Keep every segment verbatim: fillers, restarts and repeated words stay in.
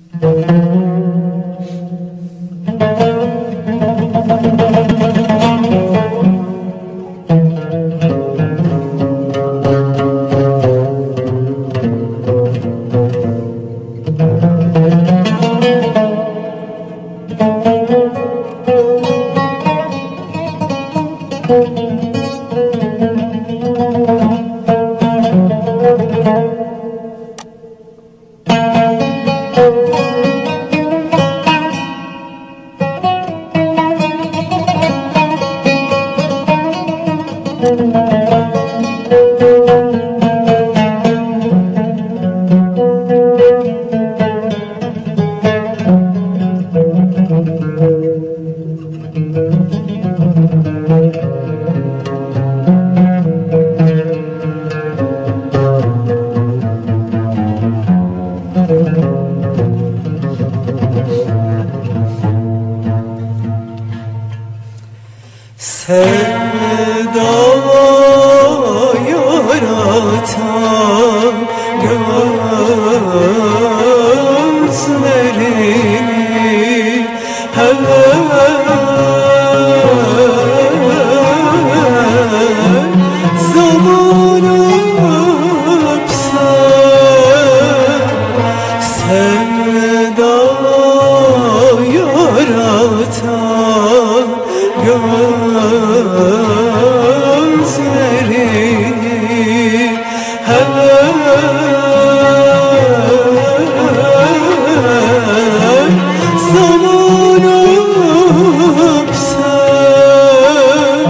Sevda yaratan gözlerini her zaman öpse, sevda yaratan gözlerini her zaman öpsem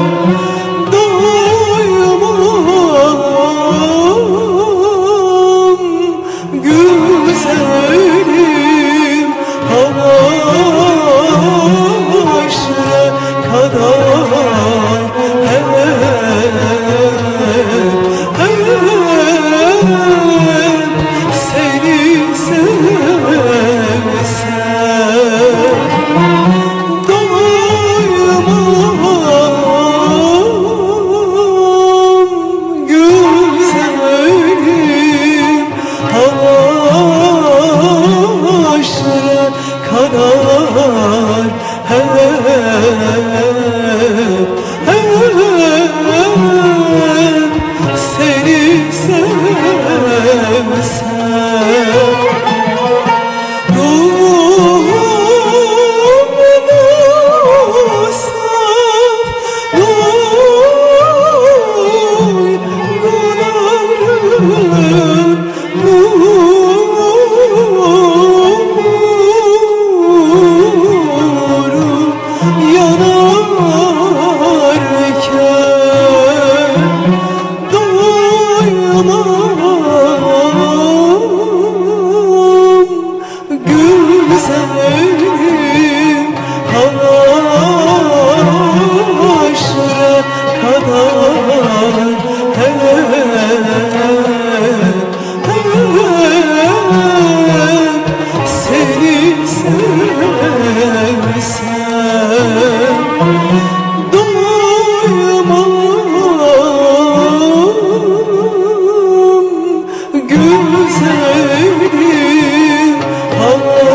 doymam güzelim haşre kadar hep hep seni sevsem doymam güzelim haşre kadar hep hep seni sevsem ruhumda saf duygularım nuru yanarken doymam güzelim haşre kadar hep hep seni sevsem doymam güzelim